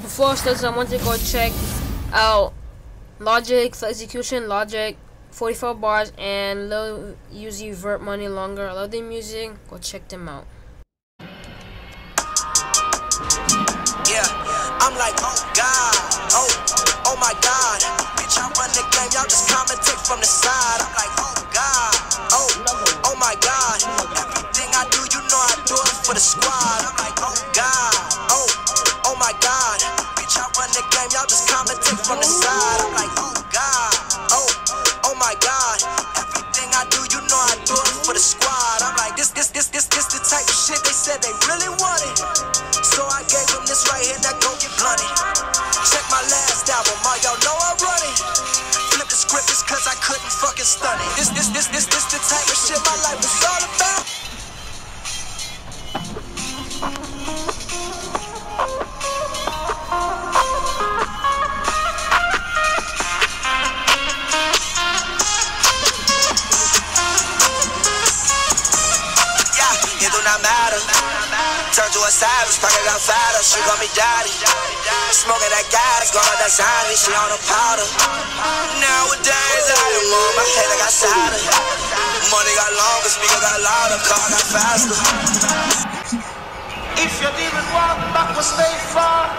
Before I start, I want to go check out Logic's execution, Logic, 44 bars, and Lil Uzi Vert Money Longer. I love their music. Go check them out. Yeah, I'm like, oh God, oh my God, bitch, I run the game, y'all just commentate from the side. I'm like, oh God, oh my God, everything I do, you know I do it for the squad. I'm like, oh God, oh my God, bitch, I run the game, y'all just commentate from the side. I'm like, oh God, oh my God, everything I do, you know I do it for the squad. I'm like, this the type of shit they said they really wanted. So I gave them this right here, now go get blunted. Check my last album, all y'all know I run it. Flip the script just cause I couldn't fucking stun it. This the type of shit my life was all about. Yeah, it do not matter. Turn to a savage, pocket got fatter, she call me daddy. Smoking that gas, going that zombie, she on the powder. Nowadays, I am on my head, I got sadder. Money got longer, speaker got louder, car got faster. If you didn't walk backwards, stay far.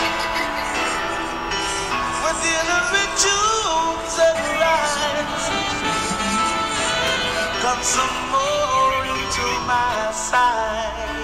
We're dealing with Jews and rights. Come some more into my side.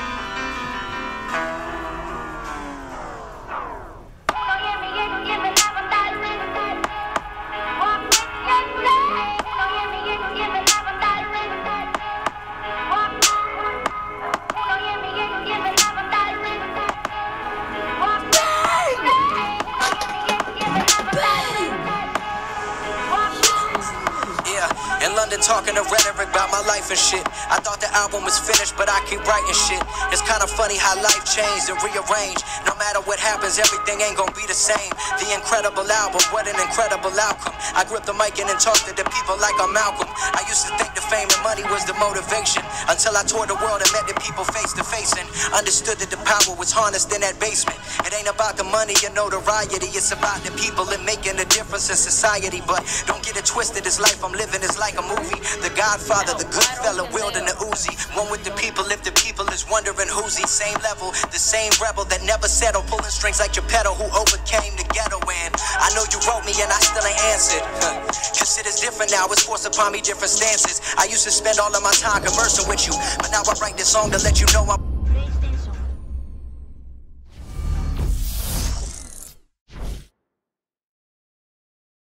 In London talking to rhetoric about my life and shit. I thought the album was finished, but I keep writing shit. It's kind of funny how life changed and rearranged. No matter what happens, everything ain't gonna be the same. The incredible album, what an incredible outcome. I grip the mic and talk to the people like I'm Malcolm. I used to think the fame and money was the motivation, until I toured the world and met the people face to face and understood that the power was harnessed in that basement. It ain't about the money and notoriety, it's about the people and making a difference in society. But don't get it twisted, this life I'm living is like a movie. The Godfather, the good fella, wielding the Uzi. One with the people, if the people is wondering who's he. Same level, the same rebel that never settled, pulling strings like Geppetto, who overcame the ghetto. And I know you wrote me and I still ain't answered. Cause it is different now, it's forced upon me different stances. I used to spend all of my time conversing with you, but now I write this song to let you know I'm